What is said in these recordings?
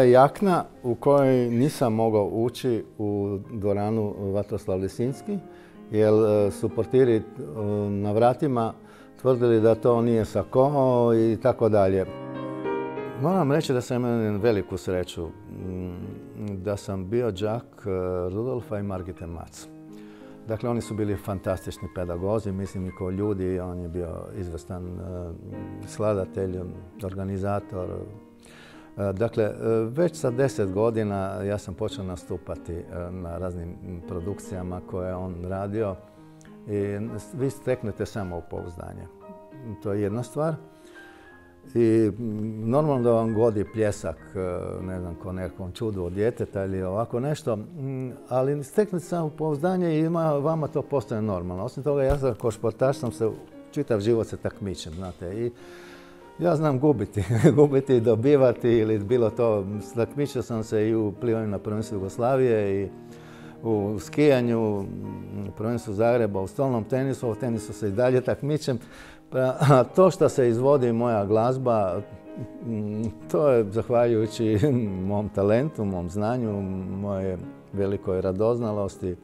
je jakna u kojoj nisam mogao ući u dvoranu Vatroslav Lisinski, jer su portiri na vratima tvrdili da to nije sako i tako dalje. Moram reći da sam imao veliku sreću, da sam bio đak Rudolfa i Margite Mac. Dakle, oni su bili fantastični pedagozi, mislim i kao ljudi, on je bio izvrstan skladatelj, organizator. Dakle, već sa 10 godina ja sam počeo nastupati na raznim produkcijama koje je on radio i vi steknete samopouzdanje. To je jedna stvar. I normalno da vam godi pljesak, ne znam, ko nekom čudu od djeteta ili ovako nešto, ali steknete samopouzdanje i vama to postaje normalno. Osim toga, ja kao športaš sam se čitav život se takmičim, znate. I ja znam gubiti, gubiti i dobivati ili bilo to. Takmičio sam se i u plivanju na prvenstvu Jugoslavije i u skijanju, prvenstvu Zagreba, u stolnom tenisu, u tenisu se i dalje takmičim. A to što se izvodi moja glazba, to je zahvaljujući mom talentu, mom znanju, moje velikoj radoznalosti,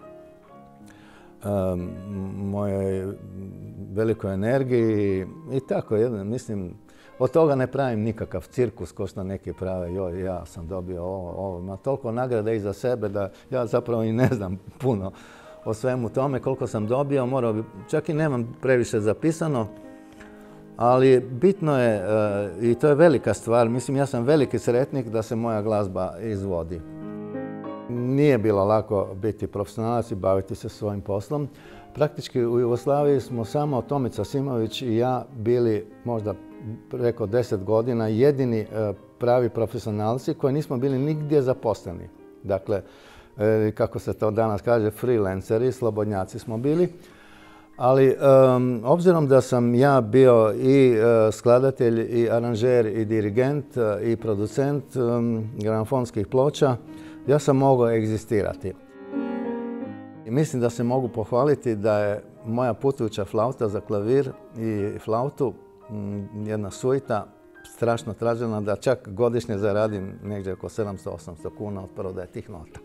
mojoj velikoj energiji i tako. Mislim, od toga ne pravim nikakav cirkus ko što neki prave, joj, ja sam dobio ovo. Ima toliko nagrada iza sebe da ja zapravo i ne znam puno o svemu tome koliko sam dobio. Čak i nemam previše zapisano, ali bitno je, i to je velika stvar, mislim ja sam veliki sretnik da se moja glazba izvodi. Nije bilo lako biti profesionalac i baviti se svojim poslom. Praktički u Jugoslaviji smo samo Tomica Simović i ja bili možda preko 10 godina jedini pravi profesionalci koji nismo bili nigdje zaposleni. Dakle, kako se to danas kaže, freelanceri, slobodnjaci smo bili. Ali obzirom da sam ja bio i skladatelj, i aranžer, i dirigent, i producent gramofonskih ploča, ja sam mogao egzistirati. I mislim da se mogu pohvaliti da je moja putujuća flauta za klavir i flautu jedna suita strašno tražena, da čak godišnje zaradim negdje oko 700-800 kuna od prodaje tih nota.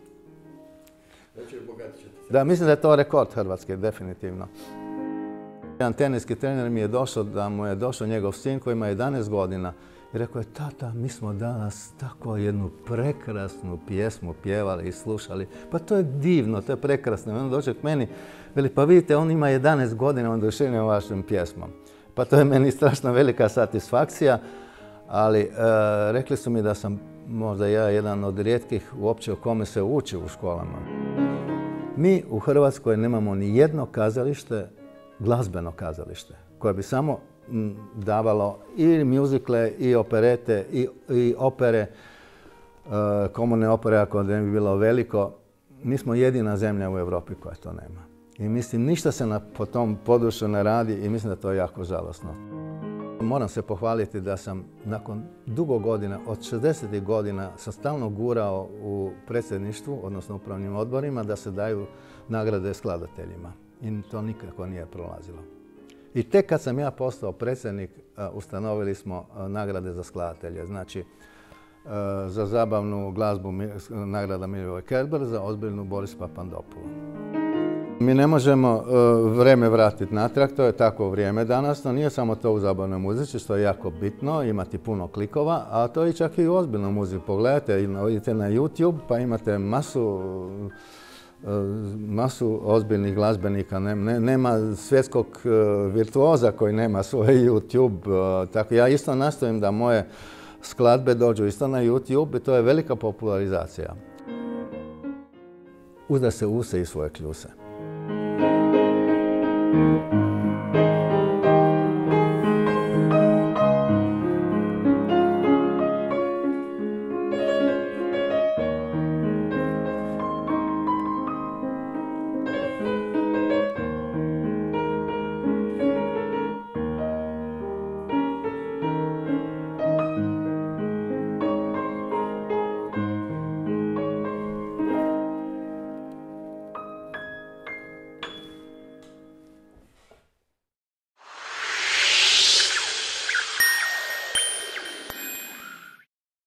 Da, mislim da je to rekord Hrvatske, definitivno. Jedan teniski trener mi je došao, da mu je došao njegov sin koji ima 11 godina i rekao je, tata, mi smo danas tako jednu prekrasnu pjesmu pjevali i slušali. Pa to je divno, to je prekrasno. On dođe k meni, veli, pa vidite, on ima 11 godina, on oduševljen vašom pjesmom. Pa to je meni strašno velika satisfakcija, ali rekli su mi da sam možda ja jedan od rijetkih uopće o kome se uči u školama. Mi u Hrvatskoj nemamo ni jedno kazalište, glazbeno kazalište, koje bi samo davalo i mjuzikle, i operete, i opere, komorne opere, ako ne bi bilo veliko. Mi smo jedina zemlja u Europi koja to nema. I mislim, ništa se po tom području ne radi i mislim da to je jako žalosno. Moram se pohvaliti da sam nakon dugo godina, od 60. godina, sam stalno gurao u predsjedništvu, odnosno upravnim odborima, da se daju nagrade skladateljima. I to nikako nije prolazilo. I tek kad sam ja postao predsjednik, ustanovili smo nagrade za skladatelje. Znači, za zabavnu glazbu nagrada Milivoj Kerber, za ozbiljnu Boris Papandopoulou. Mi ne možemo vrijeme vratiti natrag, to je tako vrijeme danas, no nije samo to u zabavnoj muzici, što je jako bitno, imati puno klikova, a to je čak i u ozbiljnoj muzici. Pogledajte, idite na YouTube pa imate masu ozbiljnih glazbenika. Nema svjetskog virtuoza koji nema svoj YouTube. Tako ja isto nastojim da moje skladbe dođu isto na YouTube i to je velika popularizacija. Uzda se use i svoje kljuse.